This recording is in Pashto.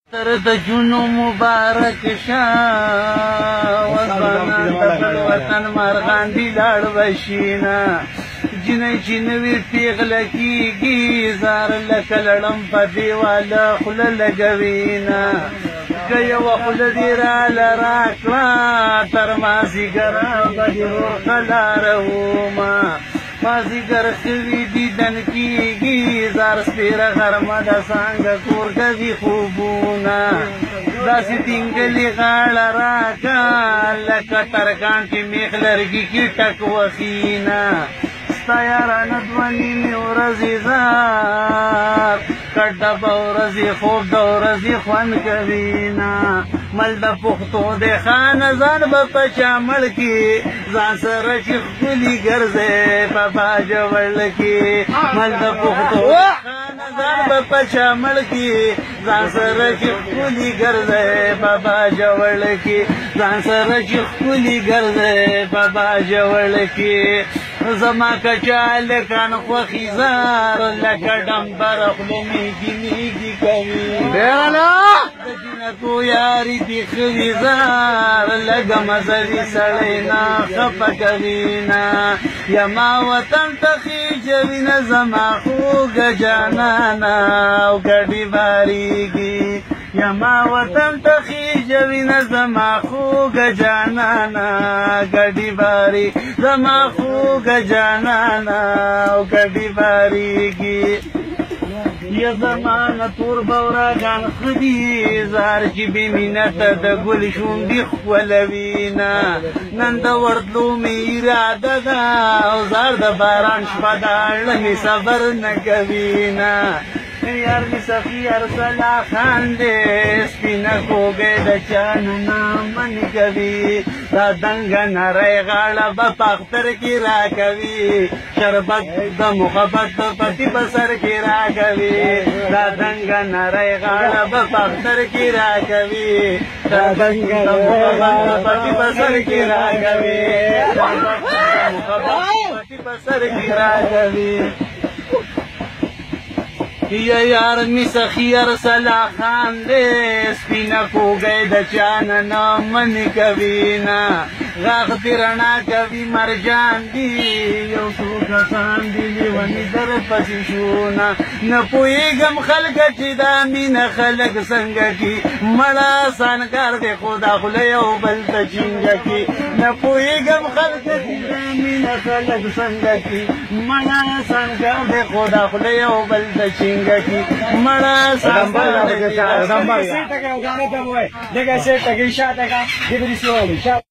تر د جنو مبارک شاه وزبانا تبل وطن مرغان دی لاړ بشینا جنې چې نوې پیغله کیږي زار لکه لړم په دیواله خوله لګوینا که یوه خوله دې راله راکړه تر مازدیګره به دې ورخه لاره ومه مازدیګر شوي دیدن کیږي زار سپېره غرمه ده څانګه کور کوي خوبونه داسې ټینګلې غاړه راکړه لکه ترکان چې میخ لرګي کې ټک وخینه ستا یارانه دوه نیمې ورځې زار کټ ډبه ورځې خوب د ورځې خوند کوینه مل د پښتو د خانه ځان به په چامړ کې ځان سره چې ښکلي ګرځې په باجوړ کې مل د پښتو خانه ځان به په چامړ کې ځان سره چې ښکلي ګرځې په باجوړ کې ځان سره چې ښکلي ګرځې په باجوړ کې زما کچال کان خوخي زار لکه ډمبر خوله میږي میږي کوي د جنکو یاري دي خوي زار لږه مزوي سړی نه خفه کوي نه یما وطن ته خیجوینه زما خوږه جانانه او ګډې باریږي یما وطن ته خیجوینه زما خوږه جانانه ګډې باري زما خوږه جانانه او ګډې باریږي یا زمانه تور بوراګان خدي زار چې بې مینته د ګل شونډې ښکلوینه نن د ورتلو مې اراده ده او زار د باران شپه ده اړه مې صبر نه کوینه یار می سخی ارسلا خان دے سپینا کوگے د چان نامن کوي دا دنګ نری غاړه به پختر کی را کوي شربت د محبت پتی بسر کی را کوي دا دنګ نری غاړه به پختر کی را کوي دا دنګ د محبت پتی بسر کی را کوي محبت پتی بسر کی را کوي یا یار می سخی ارسلا خان دے سپینا کوگئے د چان نامن کوینا غاق تیرنا کوي مرجان دی یو څو کسان دی لیونی در پسې شونا نه پوهېږم خلکه چې دا مینه خلک څنګه کی مړه سانکار دی خدا خوله یو بل ته چینګه کی نه پوهېږم خلکه چې دا مینه خلک څنګه کی مړه سانکار دی خدا خوله یو بل ته چینګه کی مړه سانکار دی